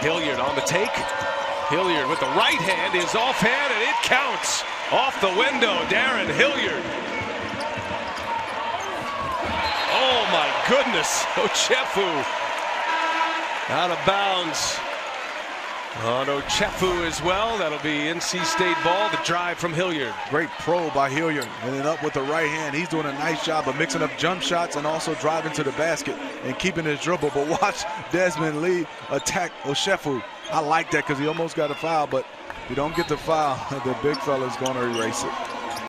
Hilliard on the take. Hilliard with the right hand is offhand, and it counts. Off the window, Darrun Hilliard. Oh my goodness, Ochefu out of bounds on Ochefu as well. That'll be NC State ball. The drive from Hilliard. Great probe by Hilliard, and then up with the right hand. He's doing a nice job of mixing up jump shots and also driving to the basket and keeping his dribble. But watch Desmond Lee attack Ochefu. I like that because he almost got a foul, but if you don't get the foul, the big fella's going to erase it.